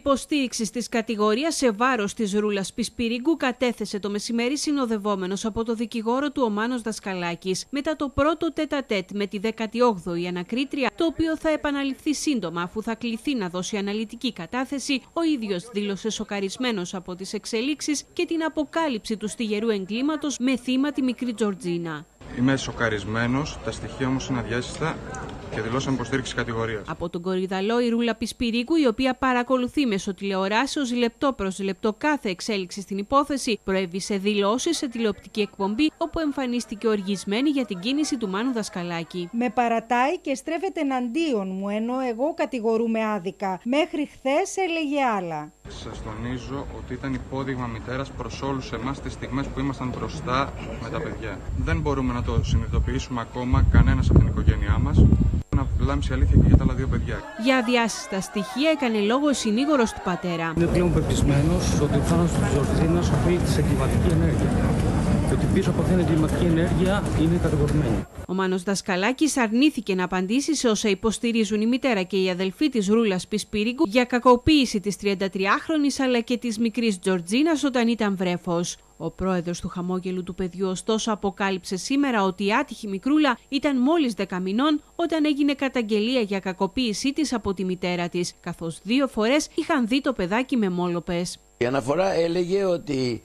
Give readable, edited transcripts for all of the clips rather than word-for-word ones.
υποστήριξης της κατηγορίας σε βάρος της Ρούλας Πισπυρίγκου κατέθεσε το μεσημέρι συνοδευόμενος από το δικηγόρο του ο Μάνος Δασκαλάκης μετά το πρώτο τέτα-τέτ με τη 18η ανακρίτρια, το οποίο θα επαναληφθεί σύντομα αφού θα κληθεί να δώσει αναλυτική κατάθεση. Ο ίδιος δήλωσε σοκαρισμένος από τις εξελίξεις και την αποκάλυψη του στιγερού εγκλήματος με θύμα τη μικρή Τζορτζίνα. Είμαι σοκαρισμένος, τα στοιχεία όμως είναι αδιάσυστα και δηλώσαμε υποστήριξη κατηγορίας. Από τον Κορυδαλό η Ρούλα Πισπυρίγκου, η οποία παρακολουθεί μέσω τηλεοράσεως λεπτό προς λεπτό κάθε εξέλιξη στην υπόθεση, προέβησε δηλώσεις σε τηλεοπτική εκπομπή όπου εμφανίστηκε οργισμένη για την κίνηση του Μάνου Δασκαλάκη. Με παρατάει και στρέφεται εναντίον μου, ενώ εγώ κατηγορούμε άδικα. Μέχρι χθες έλεγε άλλα. Σας τονίζω ότι ήταν υπόδειγμα μητέρας προς όλους εμάς τις στιγμές που ήμασταν μπροστά με τα παιδιά. Δεν μπορούμε να το συνειδητοποιήσουμε ακόμα κανένας από την οικογένειά μας. Να λάμψει αλήθεια και για τα άλλα δύο παιδιά. Για αδιάσυστα στοιχεία έκανε λόγο ο συνήγορος του πατέρα. Είναι πλέον πεπισμένος ότι ο θάνατος της Τζορτζίνας οφείλεται σε εγκληματική ενέργεια. Και ότι πίσω από αυτήν την εγκληματική ενέργεια είναι κατηγορημένη. Ο Μάνος Δασκαλάκης αρνήθηκε να απαντήσει σε όσα υποστηρίζουν η μητέρα και η αδελφή της Ρούλας Πισπυρίγκου για κακοποίηση της 33χρονης αλλά και της μικρής Τζορτζίνας όταν ήταν βρέφος. Ο πρόεδρος του χαμόγελου του παιδιού ωστόσο αποκάλυψε σήμερα ότι η άτυχη μικρούλα ήταν μόλις 10 μηνών όταν έγινε καταγγελία για κακοποίησή της από τη μητέρα της, καθώς 2 φορές είχαν δει το παιδάκι με μόλοπες. Η αναφορά έλεγε ότι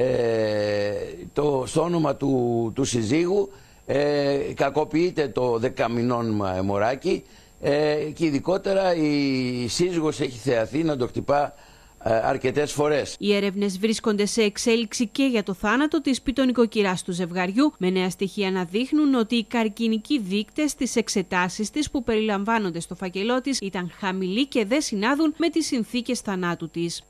στο όνομα του συζύγου κακοποιείται το 10 μηνών μωράκι και ειδικότερα η σύζυγος έχει θεαθεί να το χτυπά αρκετές φορές. Οι έρευνες βρίσκονται σε εξέλιξη και για το θάνατο της πιτονικοκυράς του ζευγαριού, με νέα στοιχεία να δείχνουν ότι οι καρκινικοί δείκτες στις εξετάσεις της που περιλαμβάνονται στο φάκελό της ήταν χαμηλοί και δεν συνάδουν με τις συνθήκες θανάτου της.